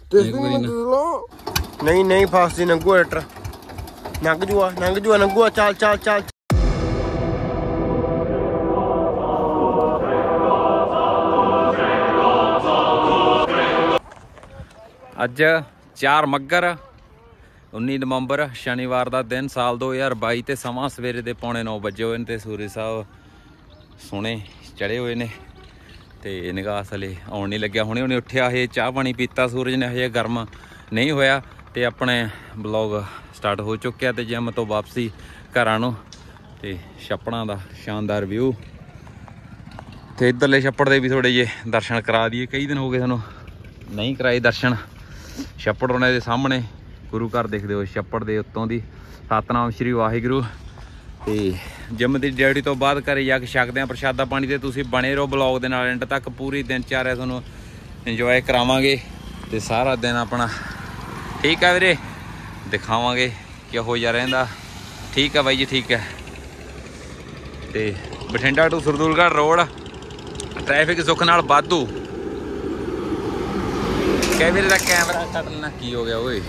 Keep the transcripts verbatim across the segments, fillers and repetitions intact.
नहीं नहीं fast नंगू tractor नंग जुआ नंग जुआ नंगूआ चल चल चल अज चार मगर उन्नी नवंबर शनिवार का दिन साल दो हज़ार बाई ते समा सवेरे दे पौने नौ बजे हुए ते सूरज साहब सोने चढ़े हुए ने ते निगाह हले आउण नहीं लग्या हुणे हुणे उठ्या है चाह पानी पीता सूरज ने हजे गर्म नहीं होया ते अपने ब्लॉग स्टार्ट हो चुक्या ते जिम तो वापसी घरां नूं ते छप्पड़ां दा शानदार व्यू ते इधरले छप्पड़ दे भी थोड़े जे दर्शन करा दिए कई दिन हो गए सानूं नहीं कराए दर्शन छप्पड़ उन्हां दे सामने गुरु घर देखते हो छप्पड़ के उत्तों की सतनाम श्री वाहिगुरू तो जिम की ड्यूटी तो बाद घर जाके छकते हैं प्रशादा पानी तो तुसीं बने रहो ब्लॉग के नाल एंड तक पूरी दिनचर्या तुहानूं इंजॉय करावांगे तो सारा दिन अपना ठीक है वीरे दिखावांगे किहो जिहा रहिंदा ठीक है बाई जी ठीक है। तो Bathinda to Sardulgarh road traffic सुख नाल वाधू कैमरे का कैमरा कट लेना की हो गया ओए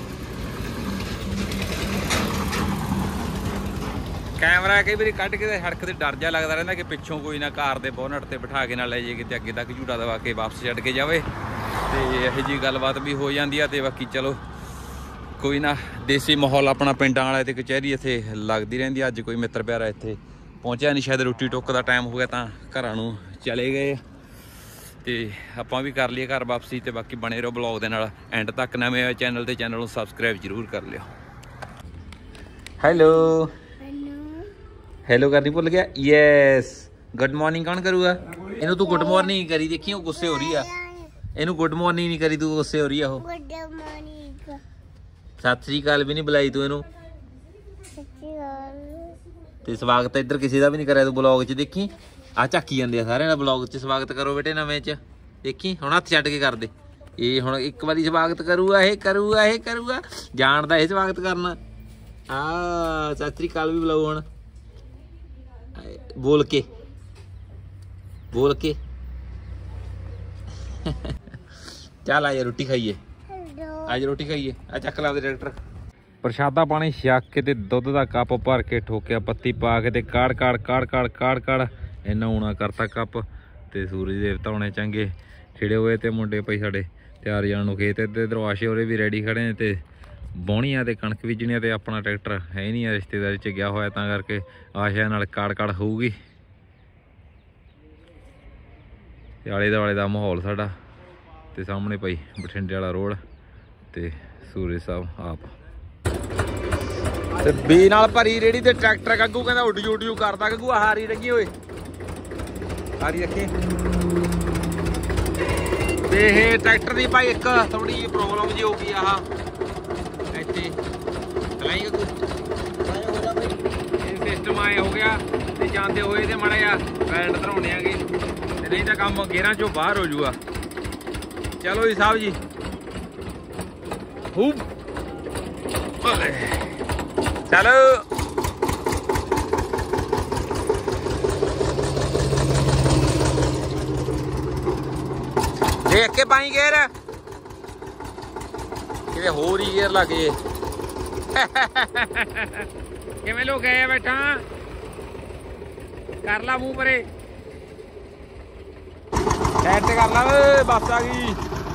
कैमरा कई बार कट के सड़क से डर जा लगता रहता कि पिछों कोई ना कार के बोनट से बिठा के ना ले जाए कि अगे तक झूटा दवा के वापस छड़ के जाए तो यही जी गलबात भी हो जाती है। तो बाकी चलो कोई ना देसी माहौल अपना पिंडां वाला तो कचहरी इत्थे लगती रहिंदी। अज कोई मित्र प्यारा इत्थे पहुंचा नहीं शायद रोटी टुक का टाइम हो गया तो घरां नूं चले गए तो आपां भी कर लिए घर वापसी। तो बाकी बने रहो ब्लॉग दे नाल एंड तक नवें आए चैनल तो चैनल नूं सबसक्राइब जरूर कर लियो। हैलो हेलो करनी भुल गया यस गुड मॉर्निंग कौन करूगा इनू तू गुड मॉर्निंग करी देखी गुस्से हो रही है इनू गुड मॉर्निंग नहीं करी तू गुस्से हो रही है सत श्री अकाल भी नहीं बुलाई तू इनू ते स्वागत इधर किसी का भी नहीं कराया तू ब्लॉग च देखी आ झाकी जाते सारे ना ब्लॉग च स्वागत करो बेटे नवें च देखी हुण हत्थ छड्ड के कर दे ये हुण एक बारी स्वागत करूगा ये करूगा ये करूगा जानदा ये स्वागत करना आ सत श्री अकाल भी बुलाओ हुण बोल के बोल के चल आज रोटी खाइए आज रोटी खाइए आ चक ला दे डायरेक्टर प्रशादा पानी छक के ते दुध का कप भर के ठोकिया पत्ती पा के ते काड़ काड़ काड़ काड़ काड़ काड़ इन्ना उना करता कप ते सूरज देवता होने चंगे छिड़े हुए ते मुंडे पई साडे तैयार जाण नूं खेत ते दरवाशे होरे भी रेडी खड़े ने ते बौणियां ते कणक बीजणियां ते अपना ट्रैक्टर है नहीं रिश्तेदारी च गया होया तां करके आशा नाल काड़ काड़ होऊगी। आले दुआले दा माहौल साडा ते सामने पई बठिंडे वाला रोड ते सूरज साहब आप ते बी नाल भरी रेड़ी ते ट्रैक्टर गग्गू कहंदा उड्डी उड्डी करदा गग्गू हारी रखी होए हारी रखी ते ये ट्रैक्टर दी भाई एक थोड़ी जी प्रॉब्लम जी हो गई आह सिस्टम आए हो गया ते जाते हुए तो माड़ा जा बैंड धराने आगे नहीं तो काम गेरां चों बाहर हो जूगा। चलो जी साहब जी चलो देख के पाई गेर कि होर ही गेर लग गए किवें लोग गए बैठा कर ला मुंह परे साइड कर ला बस आ गई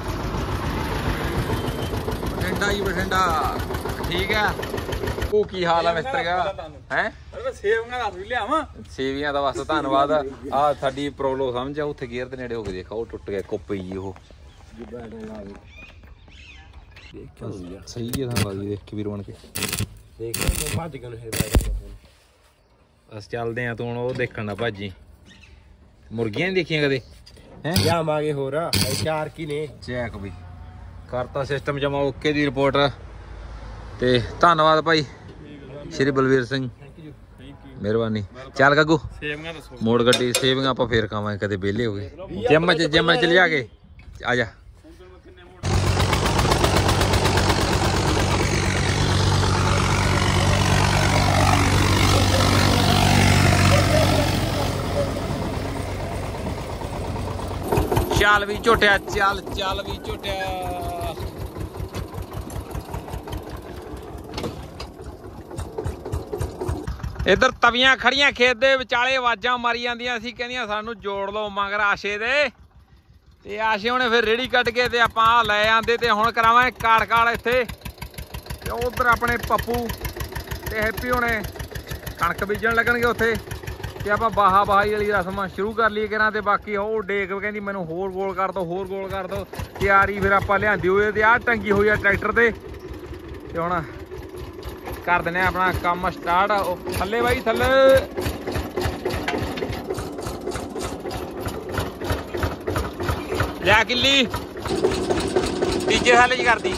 बठिंडा जी बठिंडा ठीक है वो की हाल है मिस्टर का है सेवियां का बस धन्नवाद आ साडी प्रॉब्लम समझ आ उत्थे गेयर दे नेड़े हो के देखा वो टुट गया कुप जी वो सही है था देख के भी रोन के बस चलते हैं तू हूँ वो देखण ना भाजी मुर्गियां नहीं देखियां कदे जावांगे होर चार की ने चैक भी करता सिस्टम जमा ओके दी रिपोर्ट ते धन्नवाद भाई श्री बलवीर सिंह मेहरबानी चल गग्गू मोड़ गड्डी सेविंगां आपां फेर खावांगे कदे बेले हो गए जिम च जिम च लिया के आ जा चल भी झोटिया चल चल भी झोटिया इधर तवियां खड़ियां खेत दे विचाले आवाजां मारी जांदियां सी कहंदियां सानू जोड़ लो मगर आशे दे ते आशे हुणे फिर रेड़ी कट के ते आपां लै आंदे ते हुण करावांगे काड़ काड़ इत्थे ते उधर अपने पप्पू ते हैप्पी हुणे कणक बीजण लगणगे उत्थे ते आपां बाहा बहाई वाली रस्म शुरू कर लईए करा ते बाकी ओह डेक कहंदी मैनूं होर गोल कर दो होर गोल कर दो तैयारी फिर आपां लिआंदी होई ते आह टंगी होई आ ट्रैक्टर ते ते हुण कर देने अपना काम स्टार्ट थले भाई थले लिया किली तीजे साल च कर दी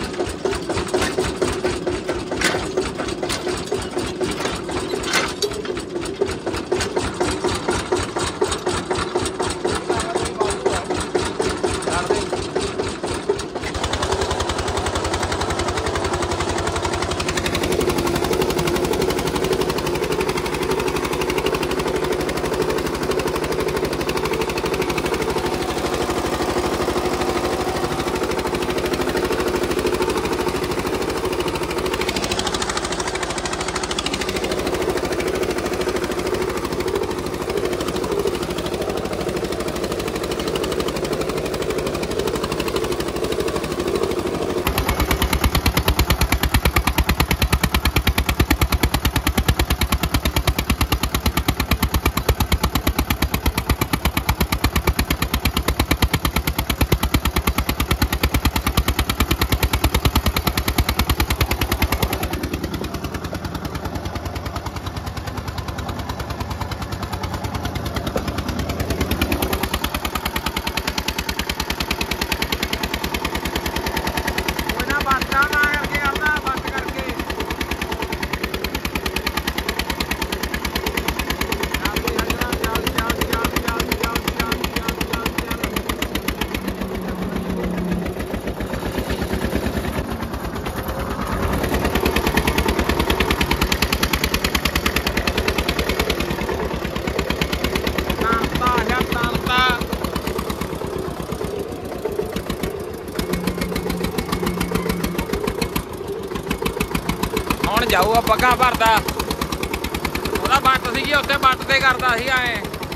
ਜਾਊਗਾ ਪੱਗਾ ਭਰਦਾ ਉਹਦਾ ਬੱਟ ਸੀਗੀ ਉੱਥੇ ਬੱਟ ਤੇ ਕਰਦਾ ਸੀ ਐ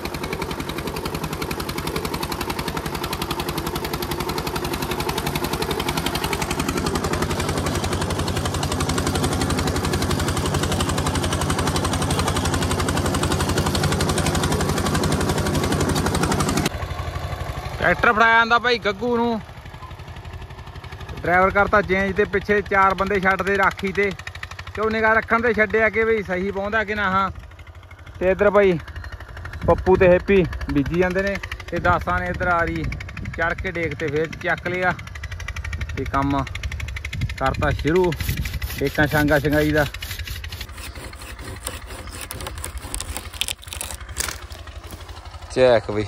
ट्रैक्टर फड़ाया आंदा भाई गग्गू नूं ड्राइवर करता चेंज ते पिछे चार बंदे छड्डदे राखी ते क्यों निगाह रखन ते छड्डिया कि भाई सही पहुंचदा कि ना हाँ ते इधर भाई पप्पू ते हैप्पी बीजी जांदे ने ते दासा ने इधर आ रही चढ़ के डेक ते फिर चक लिया ते काम करता शुरू डेकां छांगा छंगाई दा चैक भाई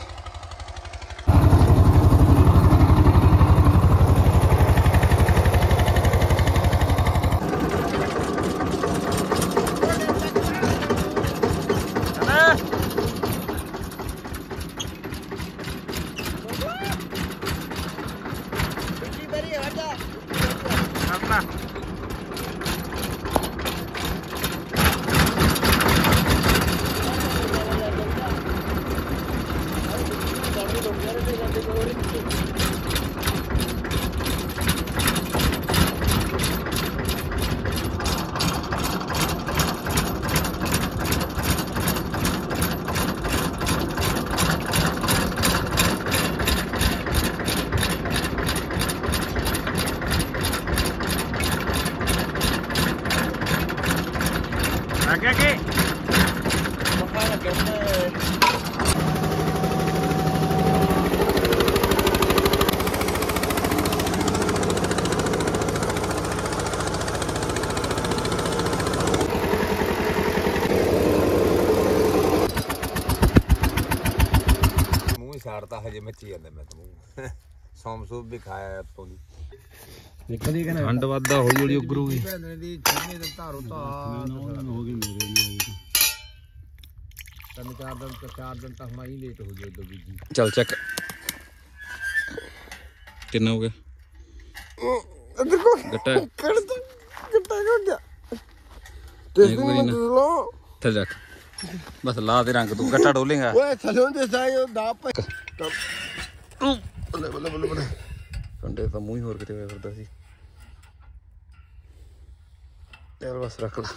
ਸਾੜਤਾ ਹਜੇ ਮੱਚੀ ਜਾਂਦਾ ਮੈਂ ਤਾਂ ਸੌਮ ਸੂਪ ਵੀ ਖਾਇਆ ਤੋਂ ਦੀ ਠੰਡ ਵੱਧਦਾ ਹੌਲੀ ਹੌਲੀ ਉਗਰੂਗੀ ਦੀ ਛੇਵੇਂ ਦਿਨ ਧਾਰੋ ਧਾਰ ਹੋ ਗਈ ਮੇਰੇ ਲਈ ਤਿੰਨ ਚਾਰ ਦਿਨ ਤੋਂ ਚਾਰ ਦਿਨ ਤੱਕ ਮੈਂ ਹੀ ਲੇਟ ਹੋ ਗਿਆ ਉਦੋਂ ਬੀਜੀ ਚੱਲ ਚੱਕ ਕਿੰਨਾ ਹੋ ਗਿਆ ਇੱਧਰ ਕੋ ਗੱਟਾ ਕੱਢ ਗੱਟਾ ਹੋ ਗਿਆ ਤੇ ਇੱਕ ਵਾਰੀ ਨਾ थले रख बस ला दे रंग तू गट्टा डोलेगा ओए थलों दे साई ओ दा पे बल्ले बल्ले बल्ले बल्ले कंडे तो मूंह ही होर किते होया फिरदा सी यार बस रख ला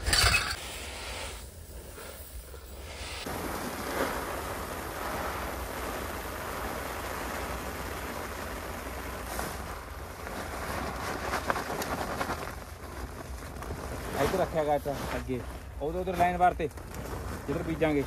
इधर रखा गाटा अगे उधर उधर लाइन बार ते जिधर बीजांगे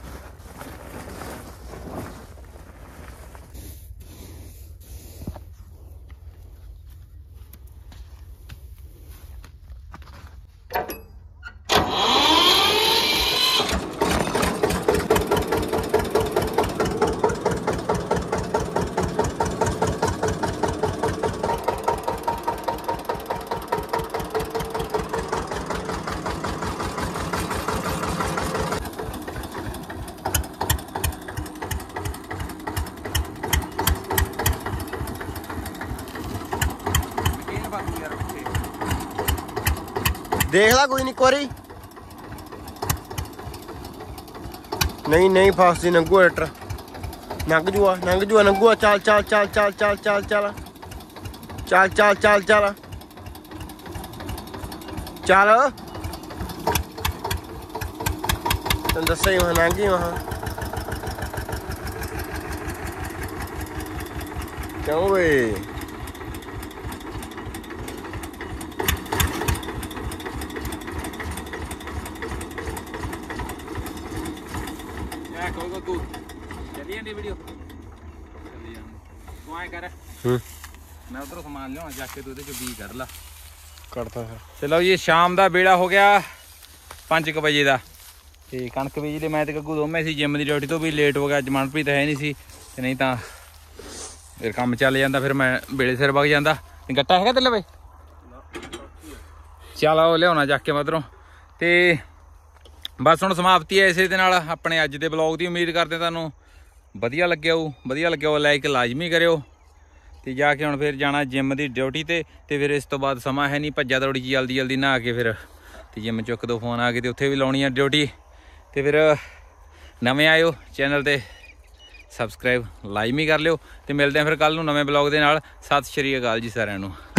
देख ला कोई नहीं कोरी नहीं नहीं फासदी नंगू ट्रैक्टर नंग जुआ नंग जुआ नंगूआ चल चल चल चल चल चल चल चल चल चल चल चल तेन दस्सा ही वहां नंगी वहां क्यों वे वीडियो तू आए कर मैं उधरों सामान लिया जाके तू चो बी कर ला करता है चलो ये शाम का बेड़ा हो गया पाँच क बजे का तो कणक बीज ली मैं गग्गू दोवें सी जिम की ड्यूटी तो भी लेट हो गया अज मनप्रीत है नहीं सी ते नहीं तो फिर काम चल जाता फिर मैं बेड़े सिर वग जाता गट्टा है तेले भाई चल आओ लिया जाके मधरों तो बस हुण समाप्ति है इसे दे नाल अपने अज के ब्लॉग की उम्मीद करते तुहानूं वधिया लग्या हो वधिया लग्या हो लाइक लाजमी करियो तो जाके हुण फिर जाना जिम की ड्यूटी ते ते फिर इस तो बाद समा है नहीं भज्जा दौड़ी जल्दी जल्दी नहा के फिर तो जिम चुक दो फोन आ गए तो उत्थे भी लाउणी है ड्यूटी तो फिर नवें आयो चैनल ते सबसक्राइब लाजमी कर लियो तो मिलते हैं फिर कल नूं नवें ब्लॉग दे नाल। सत श्री अकाल जी सारिआं नूं।